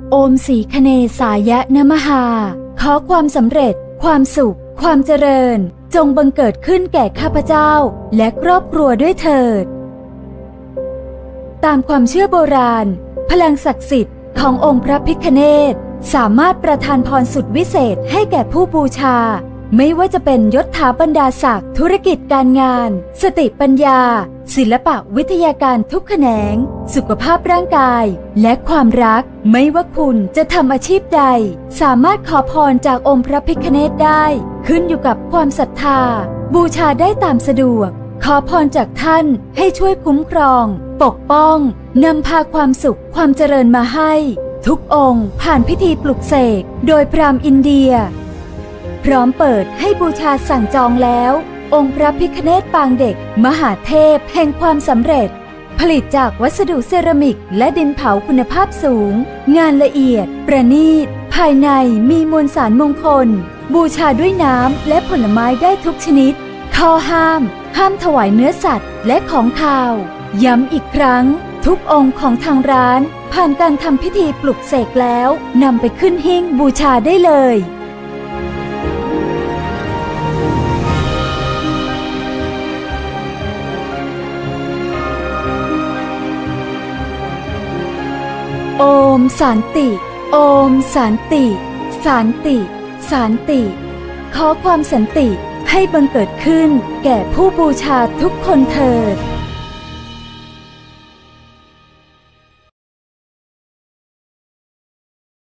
โอมสีคเนสายะนมหาขอความสำเร็จความสุขความเจริญจงบังเกิดขึ้นแก่ข้าพเจ้าและครอบครัวด้วยเถิดตามความเชื่อโบราณพลังศักดิ์สิทธิ์ขององค์พระพิฆเนศสามารถประทานพรสุดวิเศษให้แก่ผู้บูชาไม่ว่าจะเป็นยศถาบรรดาศักดิ์ธุรกิจการงานสติปัญญาศิลปะวิทยาการทุกแขนงสุขภาพร่างกายและความรักไม่ว่าคุณจะทำอาชีพใดสามารถขอพรจากองค์พระพิฆเนศได้ขึ้นอยู่กับความศรัทธาบูชาได้ตามสะดวกขอพรจากท่านให้ช่วยคุ้มครองปกป้องนำพาความสุขความเจริญมาให้ทุกองค์ผ่านพิธีปลุกเสกโดยพราหมณ์อินเดียพร้อมเปิดให้บูชาสั่งจองแล้วองค์พระพิฆเนศปางเด็กมหาเทพแห่งความสำเร็จผลิตจากวัสดุเซรามิกและดินเผาคุณภาพสูงงานละเอียดประณีตภายในมีมวลสารมงคลบูชาด้วยน้ำและผลไม้ได้ทุกชนิดข้อห้ามถวายเนื้อสัตว์และของคาวย้ำอีกครั้งทุกองค์ของทางร้านผ่านการทำพิธีปลุกเสกแล้วนำไปขึ้นหิ้งบูชาได้เลยโอมสันติโอมสันติสันติสันติขอความสันติให้บังเกิดขึ้นแก่ผู้บูชาทุกคนเถิด